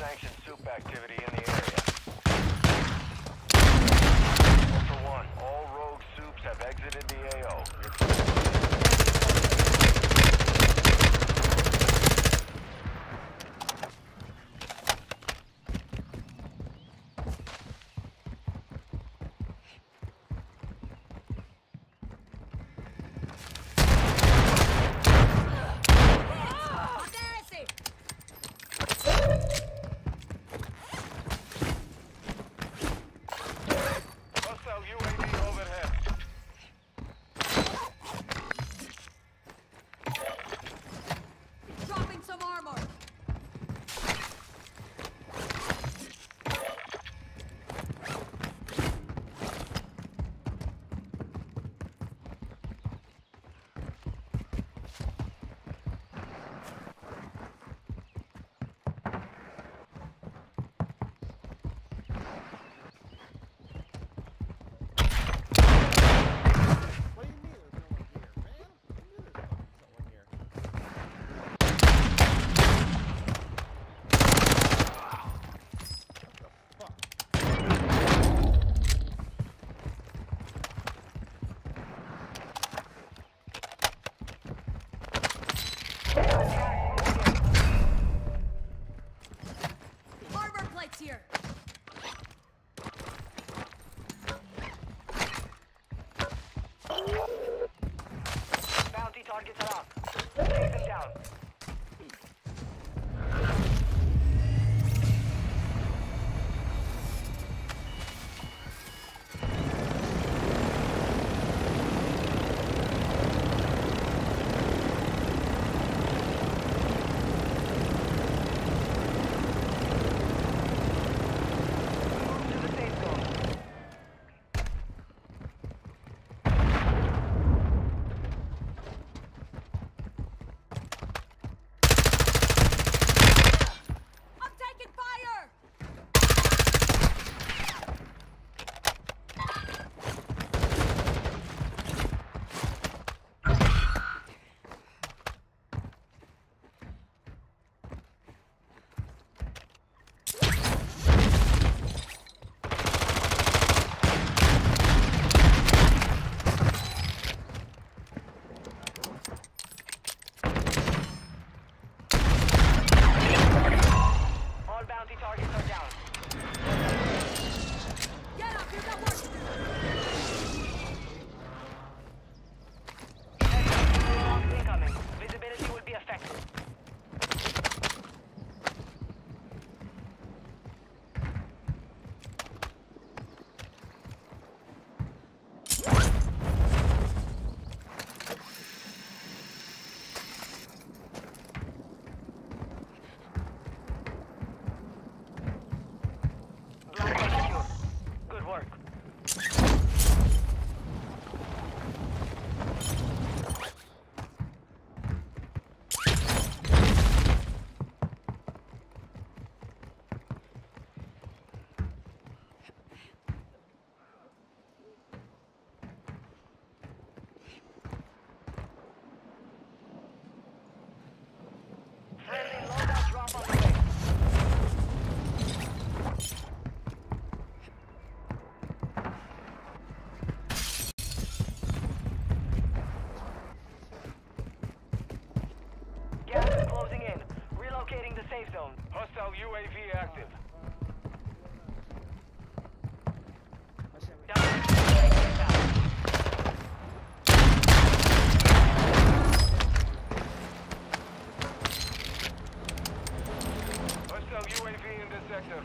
sanctioned soup activity in the area. Ultra One, all rogue soups have exited the AO. You're clear. Targets are up. Take them down. Safe zone. Hostile UAV active. Hostile UAV in this sector.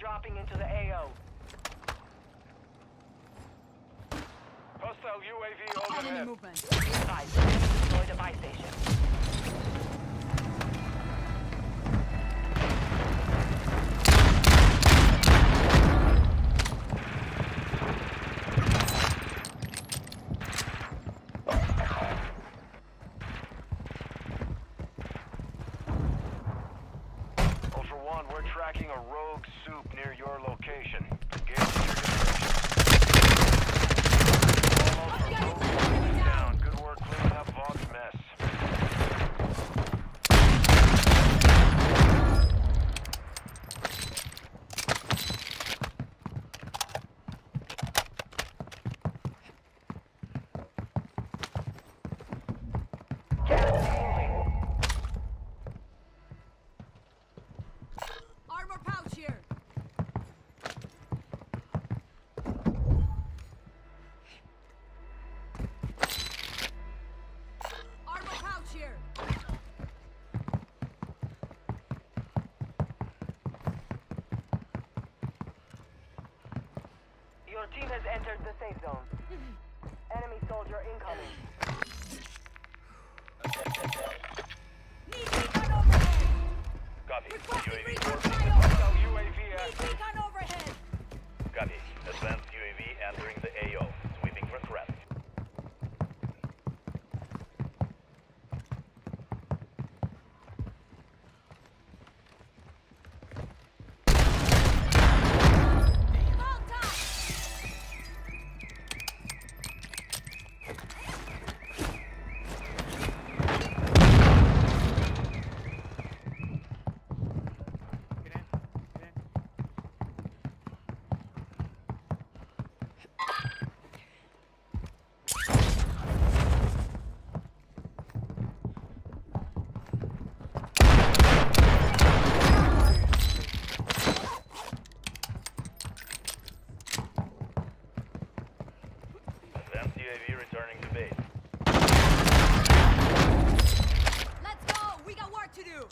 dropping into the AO. Hostile UAV Enemy overhead. movement. Five. Destroy the buy station. Ultra One, we're tracking a rogue soup near your location. Engage your direction. Almost a rogue soup is down. Good work cleaning up Vog's mess. Armor pouch here. Armor pouch here. Your team has entered the safe zone. Enemy soldier incoming. Need recon overhead. Copy. Requesting UAV recon orbiting. flyover. Hostile UAV Need active. recon overhead. Copy. Advanced UAV entering the AO. Sweeping for threat. Malta. Advanced UAV returning to base. Let's go. We got work to do.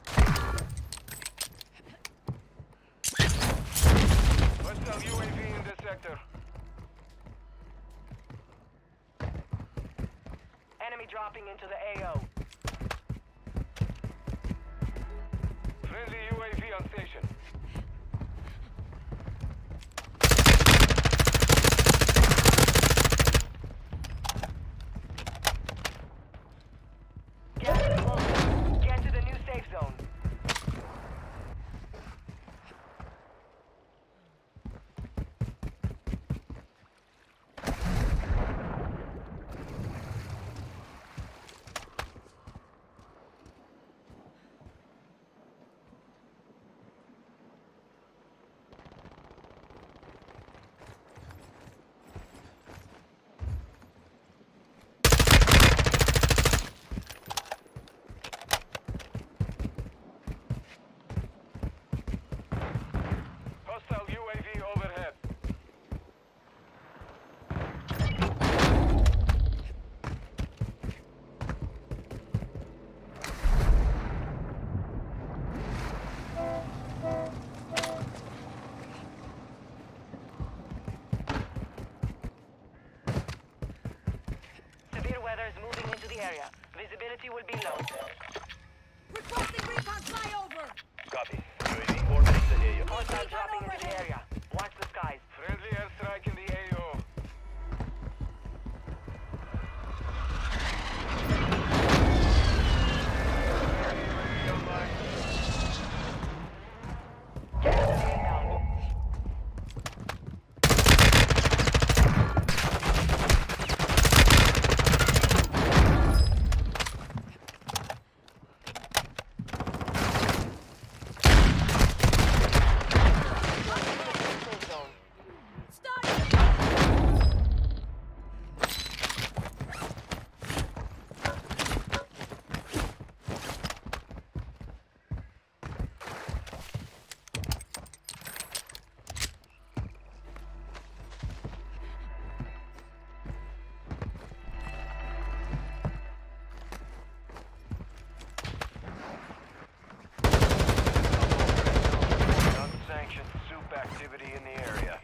Hostile UAV in this sector. Enemy dropping into the AO. Friendly UAV on station. Get close. Get to the new safe zone. Hostile UAV overhead. Severe weather is moving into the area. Visibility will be low. Requesting recon flyover. Copy. UAV orbiting the AO. Hostile dropping into the area. Watch the skies. Friendly airstrike in the AO. Inbound. activity in the area.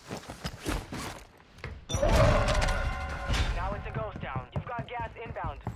Now it's a ghost town. You've got gas inbound.